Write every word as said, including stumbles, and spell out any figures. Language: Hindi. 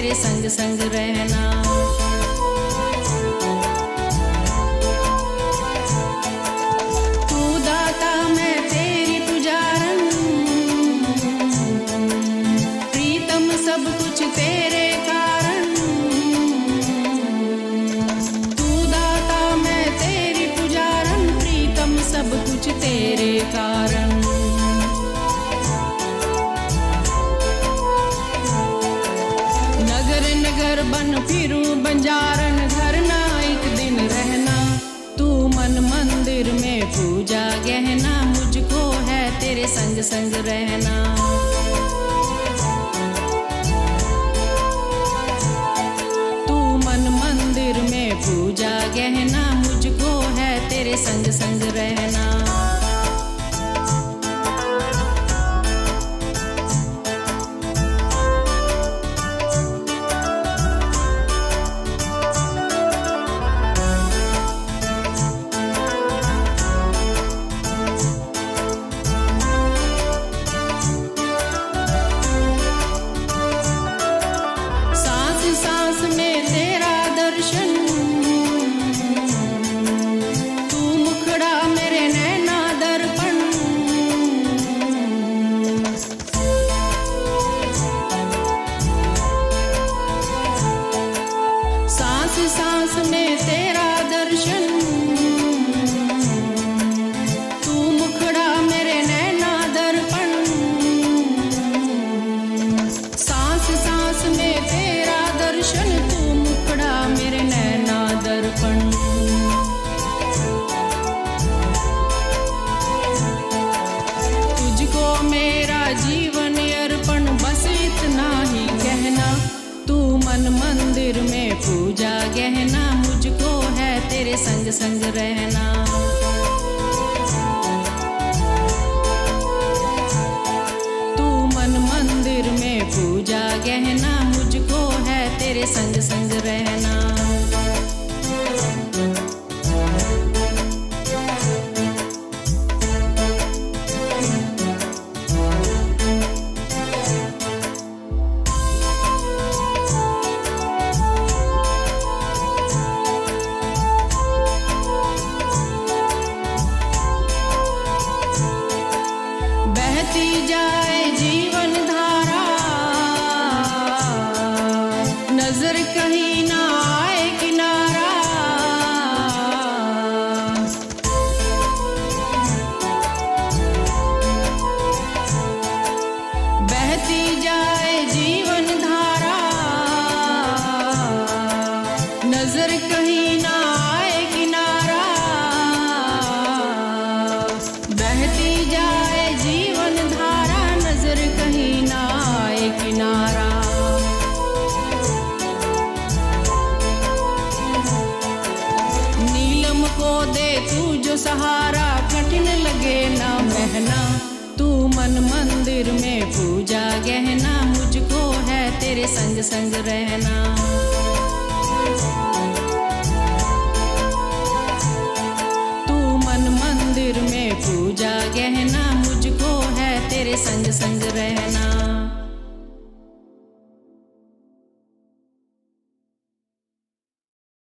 तेरे संग संग रहना। तू दाता मैं तेरी पुजारन, प्रीतम सब कुछ तेरे कारण। तू दाता मैं तेरी पुजारन, प्रीतम सब कुछ तेरे कारण। नगर नगर बन फिरूं बंजारन, घर ना एक दिन रहना। तू मन मंदिर में पूजा गहना, मुझको है तेरे संग संग रहना। तू मन मंदिर में पूजा गहना, मुझको है तेरे संग संग रहना। सांस में तेरा दर्शन, तू मुखड़ा मेरे नैना दर्पण। सांस सांस में तेरा दर्शन, तू मुखड़ा मेरे नैना दर्पण। सांस सांस में तेरा दर्शन, तू मुखड़ा मेरे नैना दर्पण। तुझको मेरा जीवन अर्पण, बस इतना ही कहना। तू मन मंदिर में पूजा गहना, मुझको है तेरे संग संग रहना। तू मन मंदिर में पूजा गहना, मुझको है तेरे संग संग रहना। बहती जाए जीवन धारा, नजर कहीं ना आए किनारा। बहती जाए जीवन धारा, नजर कहीं ना आए किनारा। बहती जाए जीवन धारा, नजर कहीं ना आए किनारा। नीलम को दे तू जो सहारा, कठिन लगे ना बहना। तू मन मंदिर में पूजा गहना, मुझको है तेरे संग संग रहना। तू मन मंदिर में पूजा गहना, मुझको है तेरे संग संग रहना।